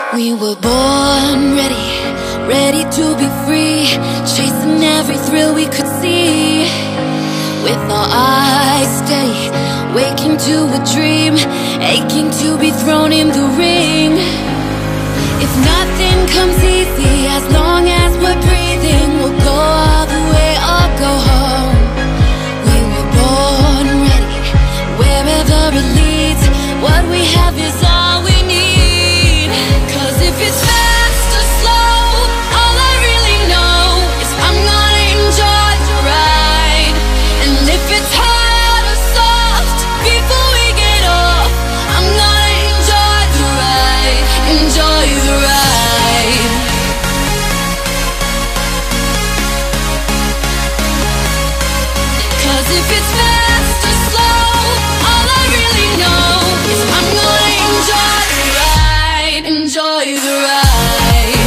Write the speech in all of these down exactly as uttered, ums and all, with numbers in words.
We were born ready, ready to be free, chasing every thrill we could see. With our eyes steady, waking to a dream, aching to be thrown in the ring. If nothing comes easy, as long as we're breathing, we'll go all the way or go home. We were born ready, wherever it leads, what we have is all we need. Cause if it's fast or slow, all I really know is I'm gonna enjoy the ride. And if it's hard or soft, before we get off, I'm gonna enjoy the ride, enjoy the ride. Cause if it's fast or slow, all I really know is I'm gonna enjoy the ride, enjoy the ride.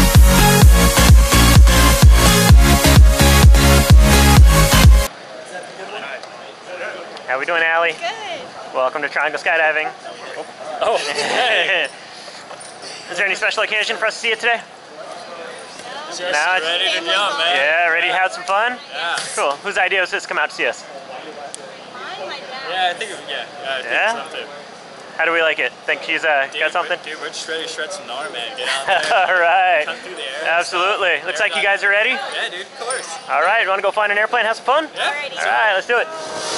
How we doing, Allie? Good. Welcome to Triangle Skydiving. Oh, hey. Is there any special occasion for us to see you today? Just No, it's- ready to jump, man. Yeah, ready to have some fun? Yeah. Cool. Whose idea was this to come out to see us? Mine, my dad. Yeah, I think, it, yeah, yeah, I think Yeah? so too. How do we like it? Think she's uh, Dude, got something? We're, dude, we're just ready to shred some gnar, man. Get out there. All right. Come through the air. Absolutely. Looks like you guys are ready. Yeah, dude, of course. All right. You want to go find an airplane, have some fun? Yeah. Alrighty. All right. Let's do it.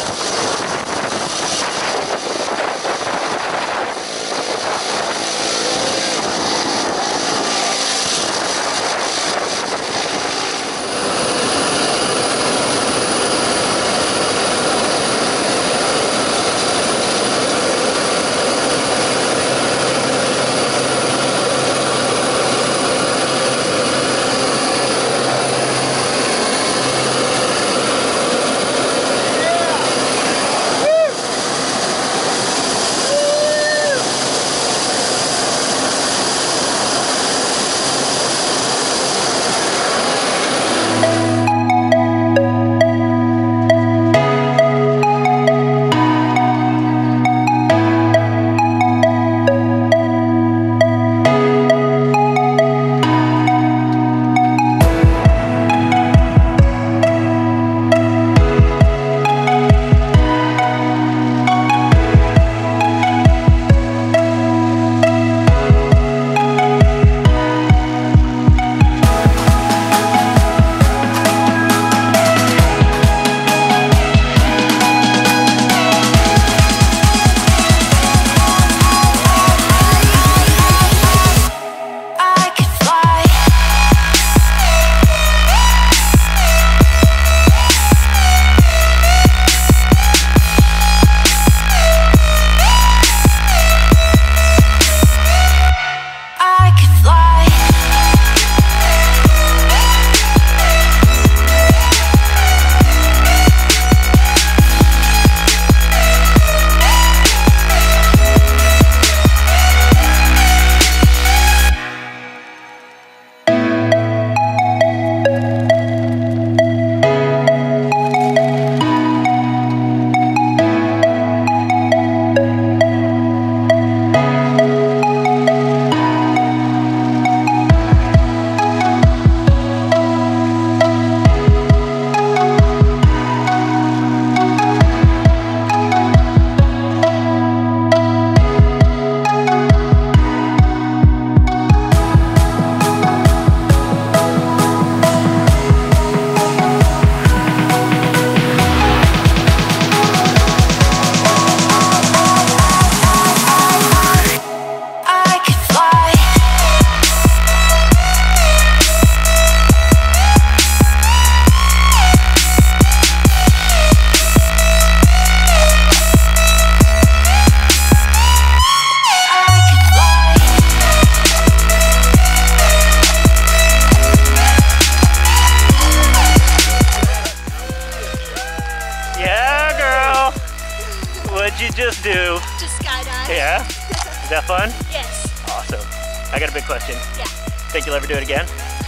What'd you just do? Just skydive. Yeah? Is that fun? Yes. Awesome. I got a big question. Yeah. Think you'll ever do it again?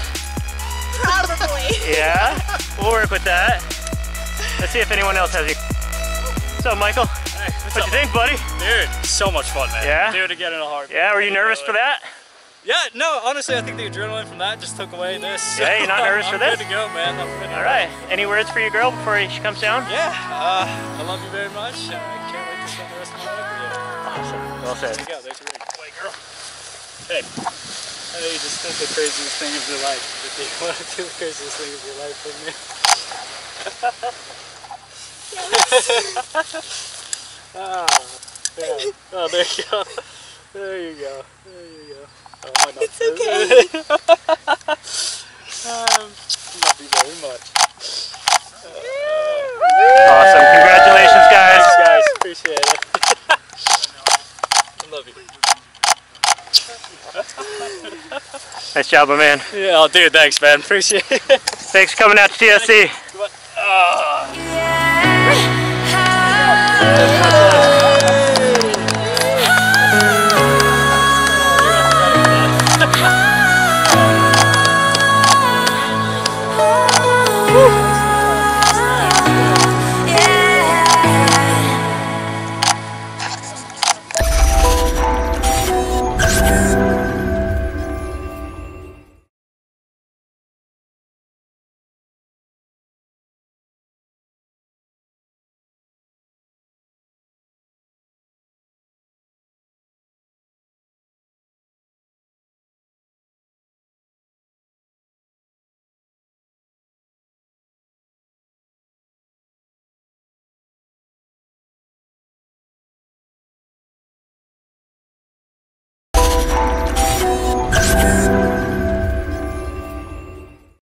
Probably. Yeah? We'll work with that. Let's see if anyone else has any. What's up, Michael? Hey, what's What'd up, you think, buddy? Dude, so much fun, man. Yeah? Do it again in a heartbeat. Yeah, were you nervous for that? Yeah, no, honestly, I think the adrenaline from that just took away this. Yeah, you're not nervous I'm for this? good to go, man. I'm good to All go. right. Any words for your girl before she comes down? Yeah, uh, I love you very much. Uh, I can't wait to spend the rest of my life with you. Awesome. Well said. There you go, there's your ring. Wait, girl. Hey, I know you just think the craziest thing of your life. If you want to do the craziest thing of your life with me. Ah, yeah. Oh, there you go. There you go. There you go. Oh, my It's okay. um, love you very much. Awesome. Congratulations, guys. Thanks, guys. Appreciate it. I love you. Nice job, my man. Yeah, oh, dude, thanks, man. Appreciate it. Thanks for coming out to T S C.